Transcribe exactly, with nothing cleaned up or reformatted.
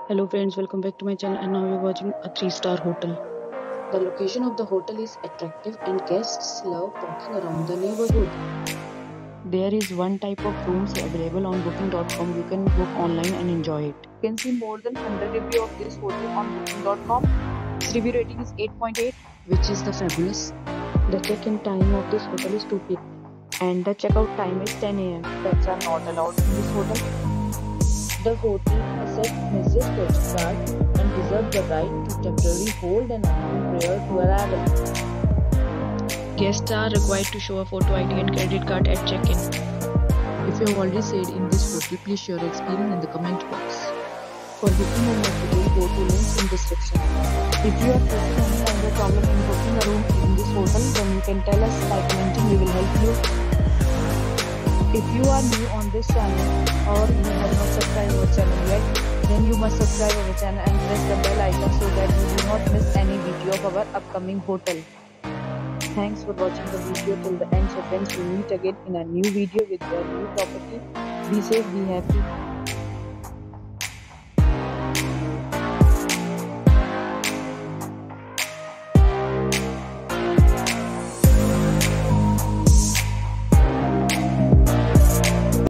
Hello friends, welcome back to my channel and now you're watching a three star hotel. The location of the hotel is attractive and guests love walking around the neighborhood. There is one type of rooms available on booking dot com. You can book online and enjoy it. You can see more than one hundred reviews of this hotel on booking dot com. Its review rating is eight point eight, which is the fabulous. The check-in time of this hotel is two p m and the checkout time is ten a m Pets are not allowed in this hotel. The hotel accepts major credit card and reserves the right to temporarily hold an amount prior to arrival. Guests are required to show a photo I D and credit card at check-in. If you have already stayed in this hotel, please share your experience in the comment box. For booking a hotel, go to links in description. If you are facing any kind of problem in booking a room in this hotel, then you can tell us by commenting. We will help you. If you are new on this channel or you have not subscribed our channel yet, then you must subscribe our channel and press the bell icon so that you do not miss any video of our upcoming hotel. Thanks for watching the video till the end. So friends, we'll meet again in a new video with a new property. Be safe, be happy.